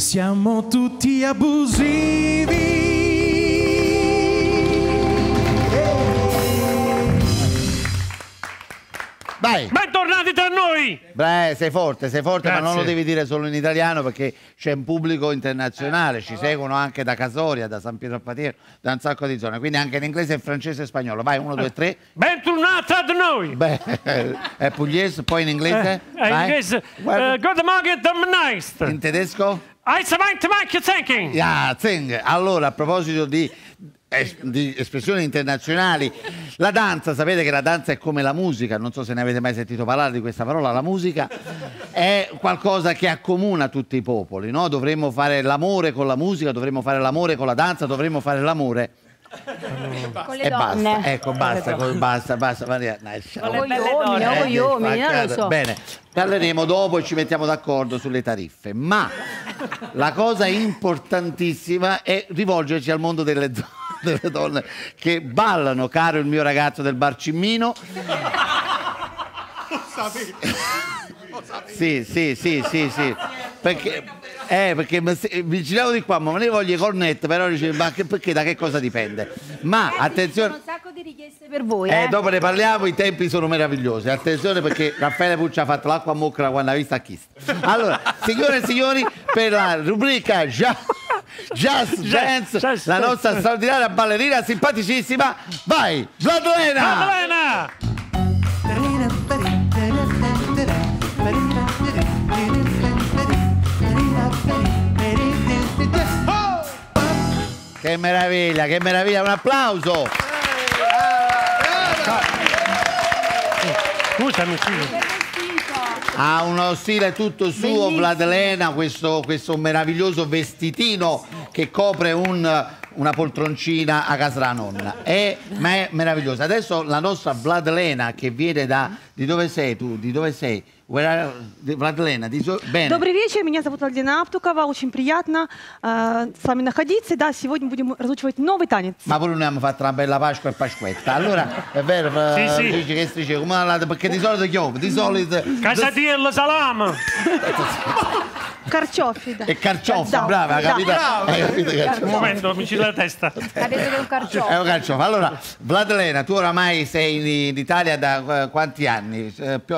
siamo tutti abusivi. Vai. Bentornati tra noi! Beh, sei forte, Grazie. ma non lo devi dire solo in italiano perché c'è un pubblico internazionale, ci seguono anche da Casoria, da San Pietro al Patiero, da un sacco di zone, quindi anche in inglese, francese e spagnolo. Vai, 1, 2, 3. Bentornati tra noi! Beh, è pugliese, poi in inglese? In inglese, good morning, nice. In tedesco? Thinking. Yeah, zing. Allora, a proposito di espressioni internazionali, la danza, sapete che la danza è come la musica, non so se ne avete mai sentito parlare di questa parola, la musica è qualcosa che accomuna tutti i popoli, no? Dovremmo fare l'amore con la musica, dovremmo fare l'amore con la danza, dovremmo fare l'amore con le e donne. basta, ecco, basta Maria, Con gli uomini, non lo so. Bene, parleremo dopo e ci mettiamo d'accordo sulle tariffe, ma la cosa importantissima è rivolgerci al mondo delle donne che ballano, caro il mio ragazzo del bar Cimmino. Sì, perché mi giravo di qua, ma me ne voglio i cornetti, però dice, perché da che cosa dipende? Ma attenzione, Ci sono un sacco di richieste per voi. dopo ne parliamo, i tempi sono meravigliosi. Attenzione perché Raffaele Pucci ha fatto l'acqua mocca quando ha visto a Chist. Allora, signore e signori, per la rubrica Just Dance, la nostra straordinaria ballerina simpaticissima, vai, Vladlena! Che meraviglia, un applauso! Scusami. Ha uno stile tutto suo, Vladlena, questo meraviglioso vestitino che copre una poltroncina a casa della nonna. Ma è meraviglioso. Adesso la nostra Vladlena che viene di dove sei tu? Di dove sei? Владлена, бene. Добрый вечер, меня зовут Владлена Аптукова, очень приятно с вами находиться. Да, сегодня будем разучивать новый танец. Ma pure noi abbiamo fatto una bella Pasqua e Pasquetta. Allora, è vero, Sì. dici che dice, perché di solito chiove, di solito... Casatiello salame! Carciofi, да. E carciofi, Da. brava, hai capito? Da. Hai capito Un momento, mi gira la testa. Avete un carciofo. È un carciofo. Allora, Vladlena, tu oramai sei in Italia da quanti anni?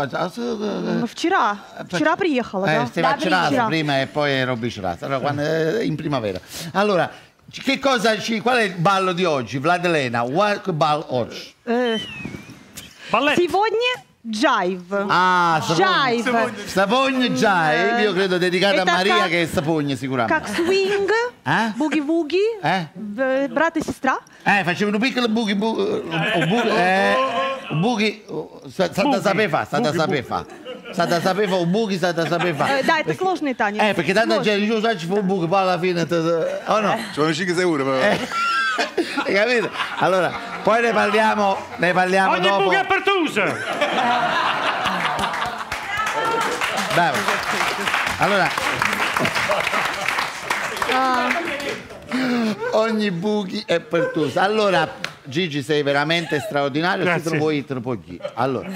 Вчера приехала, да. Stai vaccinata prima e poi ero biciclata. Allora, in primavera. Allora, qual è il ballo di oggi, Vladlena? What ballo oggi? Balletto. Сегодня джайв. Джайв. Sapogna Jive, io credo dedicato a Maria che è Sapogna sicuramente. Как свинг, буги-вуги, брат и сестра. Facevano un piccolo buchi, Santa sapeva un buchi, Santa sapeva. Да, это сложный танец. Perché tanta gente dice, sai, ci fa un buchi, poi alla fine, oh no? Ci sono 5 euro però. Hai capito? Allora, poi ne parliamo Ogni dopo. buca è pertusa! Bravo. Allora, ogni buchi è pertusa. Allora, Gigi, sei veramente straordinario. Grazie. Se te lo puoi dire. Allora,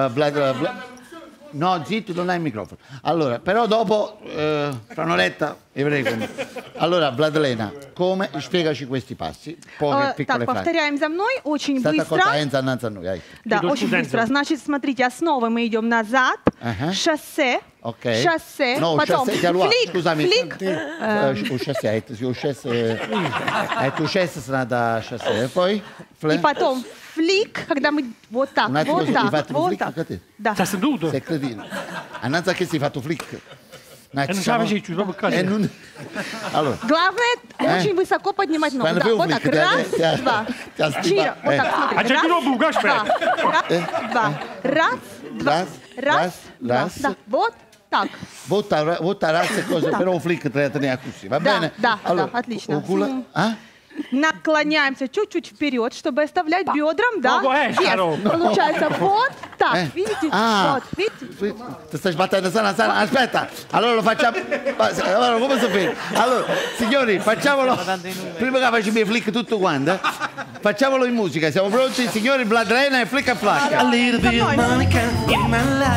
no, zitto, non hai il microfono. Allora, però dopo, fra un'oretta, prego. Allora, Vladlena, come? Spiegaci questi passi. Poche piccole Так, frasi. повторяем за мной очень Stata быстро. accorta, Enza innanzi a noi, dai. Да, Иду очень студентом. быстро. Значит, смотрите, основа мы идем назад, шоссе, Ok. шоссе, No, потом шоссе, ti allora, флик, scusami. флик, O chassi, o chassi sarà da chassi. E poi? и потом флик, когда мы вот так, Un attimo, вот hai так, fatto un вот flick так. anche a te? Да. Sta seduto? Sei cretino. Annanzi a che si è fatto flick. E non ce la facevi, proprio così. Allora, Главное, очень высоко поднимать ногу. Quando Да, fai un вот так, flick, раз, два. Чира, вот так, смотри. А c'è più una buca, aspetta. Раз, два. Раз, да. Вот так. vota razza e cose, però un flick te la teneva così, va bene? Да, Allora, да, отлично. Наклоняемся чуть-чуть вперед, чтобы оставлять бедрам, да? Здорово. Получается вот так, видите? Вот, видите? Ti stai sbattendo sana. Aspetta, allora lo facciamo. Allora, come si fa? Allora, signori, facciamolo. Prima che facciamo i flick tutto quanto, facciamolo in musica. Siamo pronti, signori? Vladlena e flick a flacca. A little bit of Monica in my life.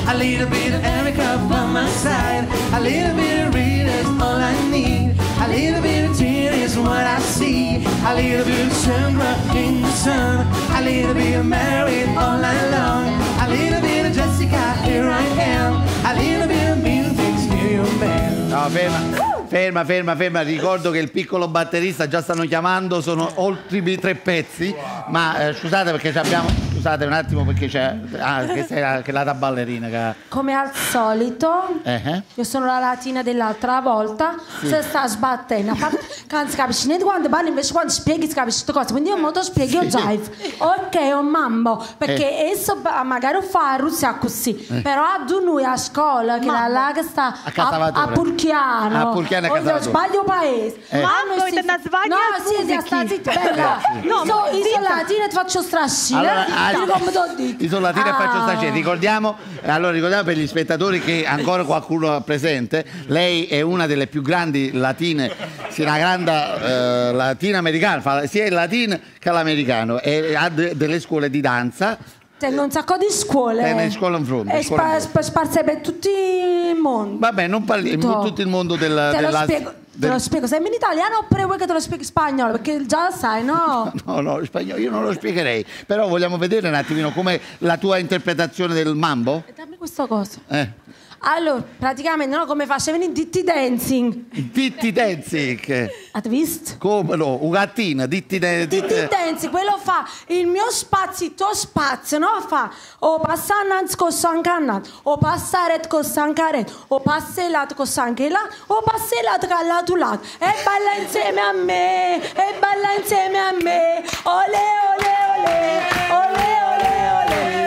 A little bit of Erica by my side. A little bit of Rita is all I need. A little bit of Tina is what I see. A little bit of Sandra in the sun. A little bit of Mary all night long. A little bit of Jessica, here I am. A little bit of music, stereo band. No, ferma. Ricordo che il piccolo batterista già stanno chiamando, sono ultimi 3 pezzi. Ma scusate perché abbiamo. Scusate un attimo perché c'è. Che la ballerina. Che... Come al solito, io sono la latina dell'altra volta. Sì. Se sta sbattendo, non si capisce niente quando parli, invece quando spieghi si capisce queste cose. Quindi io molto spiego io jive. Ok, un mambo. Perché esso magari fa a Russia così. Però a noi a scuola, che là che sta a Purchiano. A Purchiano e Casalvatore. Sbaglio paese. Mambo, è una svaglia. No, sì, sta zitta, bella. No, io latina ti faccio strascire. Sono latina e faccio stacere. Ricordiamo per gli spettatori che ancora qualcuno è presente, lei è una delle più grandi latine, sia una grande latina americana, fa sia il latino che l'americano, e ha delle scuole di danza. Tengo un sacco di scuole. Tengo scuola in fronte. E sparse per tutto il mondo. Vabbè, non parli tutto il mondo della... Te lo spiego, sei in italiano oppure vuoi che te lo spieghi in spagnolo? Perché già lo sai, no? No, spagnolo io non lo spiegherei. Però vogliamo vedere un attimino come la tua interpretazione del mambo? Dammi questa cosa. Allora, praticamente, no, come facevi in Ditti Dancing. Ditti Dancing? Avete visto? Come no? Un gattino, Ditti Dancing, quello fa il mio spazio, il tuo spazio, no? Fa o passa innanzi con Sancanat, o passa ret con Sancaret, o passa lato con Sanchela, o passa lato con lato lato. E balla insieme a me, e balla insieme a me. Ole, ole, ole, ole, ole, ole.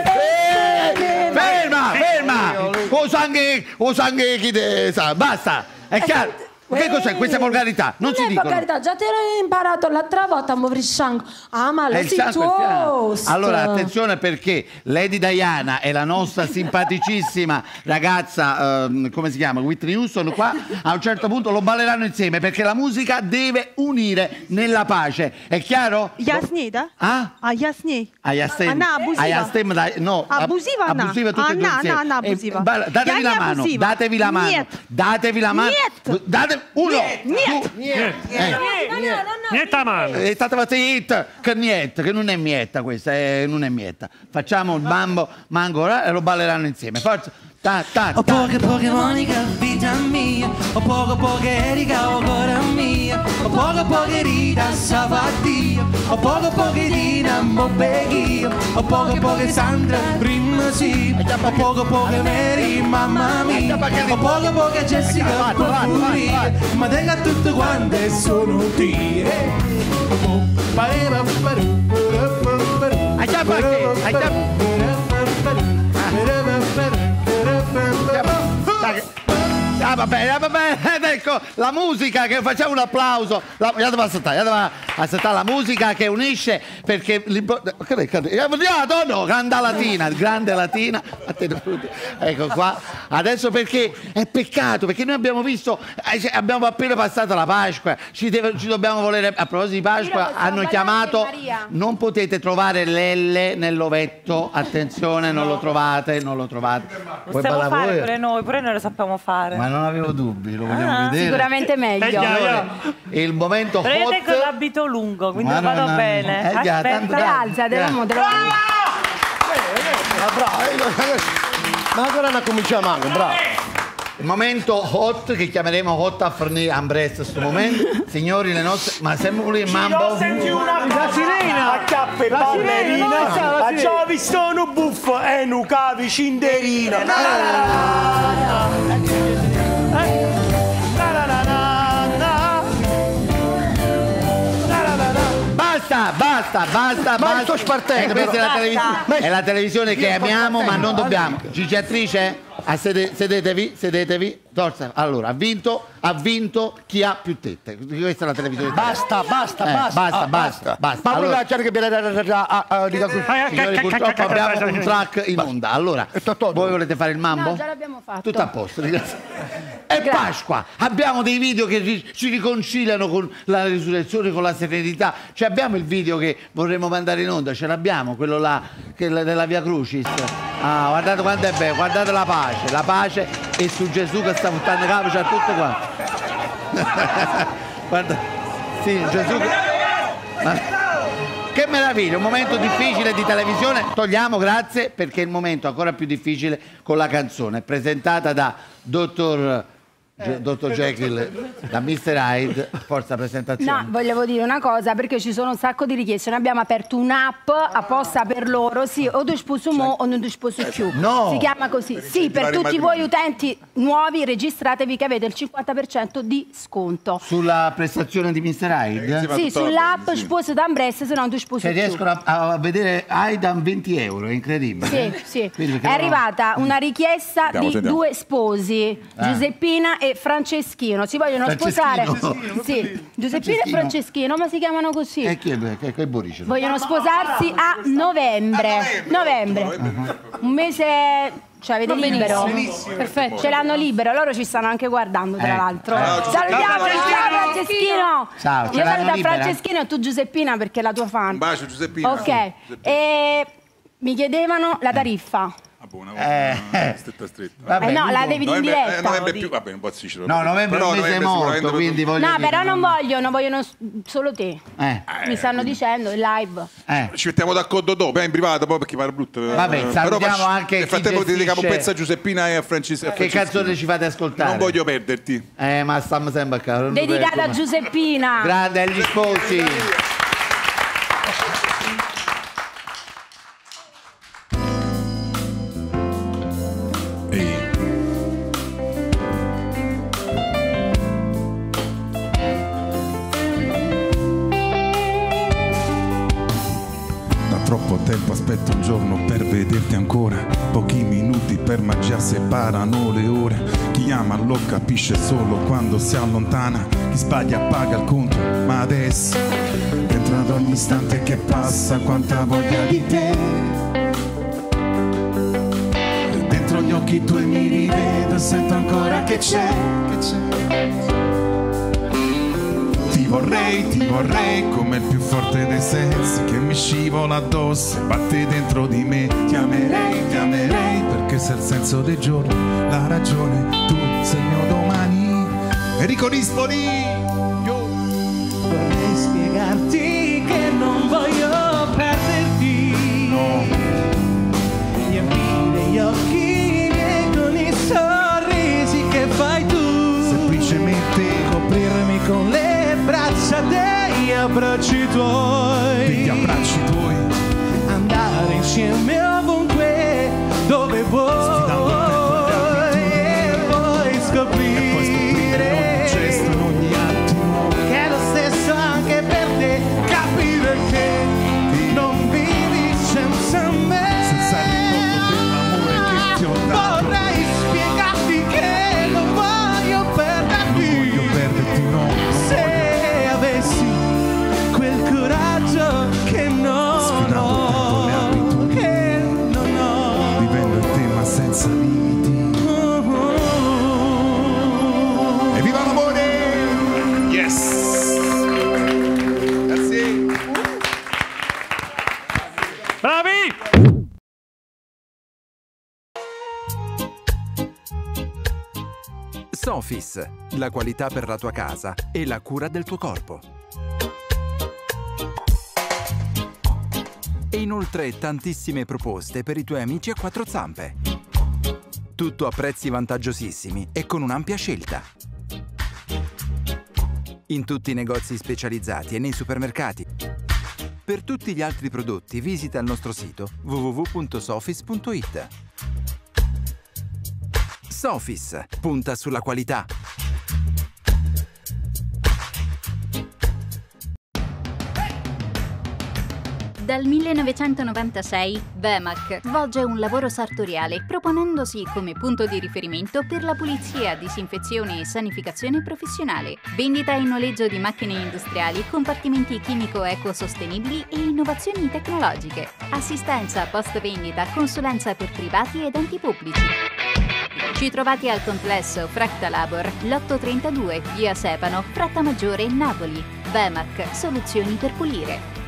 Ferma! O sangue chi te sa, basta, è chiaro. Che cos'è questa volgarità? Non si dicono. Volgarità, già te l'ho imparato l'altra volta a muovere il sangue. Ah, ma lo si toast. Allora, attenzione perché Lady Diana e la nostra simpaticissima ragazza, come si chiama? Whitney Houston, qua a un certo punto lo balleranno insieme perché la musica deve unire nella pace. È chiaro? Ясней, да? Ясней. Она абузива. No, abusiva она. Abusiva tutte e due insieme. Она абузива. Datevi la mano. Datevi la mano. Нет. Datevi la mano. Нет. Uno! Niente a mano! È stata zitta, che niente, che non è mietta questa, non è mietta. Facciamo il mambo, mango e lo balleranno insieme. Forza! O poche Monica, vita mia. O poche Erika, o cuore mia. O poche Rita, Savadia. O poche Dina, Bobbeghia. O poche Sandra, prima sì. O poche Mary, mamma mia. O poche Jessica, pure. Ma tenga tutte quante sono tie. Vabbè, ecco la musica che facciamo un applauso. Andiamo a aspettare la musica che unisce perché grande latina. Ecco qua. Adesso perché è peccato, perché noi abbiamo visto, abbiamo appena passato la Pasqua, ci dobbiamo volere. A proposito di Pasqua, hanno chiamato. Non potete trovare l'L nell'ovetto, attenzione, non lo trovate. Possiamo fare pure noi lo sappiamo fare. Ma non avevo dubbi, lo vogliamo vedere. Sicuramente meglio. Il momento vedete hot. con l'abito lungo, quindi vado bene. Alzate, ma ancora non cominciamo anche, bravo. Il momento hot che chiameremo hot a fornire Ambres questo momento. Signori, le nostre. Ma sembra un mambo. Senti una la sirena! Acchiappa e ballerina! A ciò visto un buffo e un cavi cinderina! Basta. Ma sto spartendo. È la televisione che amiamo, ma non dobbiamo. Gigi Attrice? Sedetevi. Forza. Allora, ha vinto chi ha più tette. Questa è la televisione. Basta. Ma allora, signori, purtroppo abbiamo un track in onda. Allora, voi volete fare il mambo? No, già l'abbiamo fatto. Tutto a posto. E È Pasqua, abbiamo dei video che ci riconciliano con la risurrezione, con la serenità. Cioè abbiamo il video che vorremmo mandare in onda, ce l'abbiamo, quello là della Via Crucis. Ah, guardate quanto è bello, guardate la pace e su Gesù che sta buttando capo, c'ha tutte qua. Guarda, sì, Gesù che meraviglia, un momento difficile di televisione. Togliamo, grazie, perché è il momento ancora più difficile con la canzone presentata da Dottor Jekyll, da Mr. Hyde. Forza presentazione. No, volevo dire una cosa, perché ci sono un sacco di richieste. Noi abbiamo aperto un'app apposta per loro, sì, o tu sposo mo o non tu sposo più. No! Si chiama così. Sì, per tutti voi utenti nuovi, registratevi che avete il 50% di sconto. Sulla prestazione di Mr. Hyde? Sì, sull'app sposo d'Ambresse, se no tu sposo più. Se riescono a vedere Hyde a 20 euro, è incredibile. Sì, sì. È arrivata una richiesta di due sposi, Giuseppina e Franceschino. Si vogliono sposare. Sì, Giuseppina e Franceschino, ma si chiamano così. E chi è Boricino? Vogliono sposarsi a novembre. Un mese, cioè avete libero. Perfetto. Ce l'hanno libero, loro ci stanno anche guardando, tra l'altro. Salutiamo, ciao Franceschino. Ciao, io saluto Franceschino e tu Giuseppina perché è la tua fan. Un bacio Giuseppina. Ok. E mi chiedevano la tariffa. Stretta. No, la devi dire in diretta. Novembre più, vabbè, un po' difficile. No, novembre è un mese morto, quindi voglio no, dire, però non vogliono solo te. Mi stanno dicendo in live. Ci mettiamo d'accordo dopo, in privato, poi perché pare brutto. Vabbè, salutiamo anche nel frattempo ti dedichiamo un pezzo a Giuseppina e a Francesco. Che canzone ci fate ascoltare? Non voglio perderti. Ma stiamo sempre a casa. Dedicata a Giuseppina. Grande agli sposi. Troppo tempo aspetto un giorno per vederti ancora. Pochi minuti per magia separano le ore. Chi ama lo capisce solo quando si allontana. Chi sbaglia paga il conto, ma adesso dentro ad ogni istante che passa quanta voglia di te. Dentro gli occhi tuoi mi rivedo, sento ancora che c'è. Ti vorrei come il più forte dei sensi che mi scivola addosso e batte dentro di me. Ti amerei perché sei il senso dei giorni, la ragione, tu sei il mio domani. Enrico Rispoli. Vorrei spiegarti che non voglio perderti, no. Riempire gli occhi miei con i sorrisi che fai tu, semplicemente coprirmi con le braccia degli abbracci tuoi, andare insieme ovunque, dove vuoi, e poi scoprire ogni gesto, in ogni attimo che è lo stesso anche per te, capire che non vivi senza me, senza il ricordo dell'amore che ti ho dato. Vorrei spiegarti che non voglio perderti, no. Se avessi quel coraggio che non ho, che non ho, vivendo in te ma senza limiti. E viva l'amore! Yes! Grazie! Bravi! Sofis, la qualità per la tua casa e la cura del tuo corpo. E inoltre tantissime proposte per i tuoi amici a quattro zampe. Tutto a prezzi vantaggiosissimi e con un'ampia scelta. In tutti i negozi specializzati e nei supermercati. Per tutti gli altri prodotti visita il nostro sito www.sofis.it. Sofis, punta sulla qualità. Dal 1996 Vemac svolge un lavoro sartoriale proponendosi come punto di riferimento per la pulizia, disinfezione e sanificazione professionale, vendita e noleggio di macchine industriali, compartimenti chimico-ecosostenibili e innovazioni tecnologiche, assistenza post vendita, consulenza per privati ed enti pubblici. Ci trovate al complesso Fracta Labor, l'832, via Sepano, Fratta Maggiore, Napoli. Vemac, soluzioni per pulire.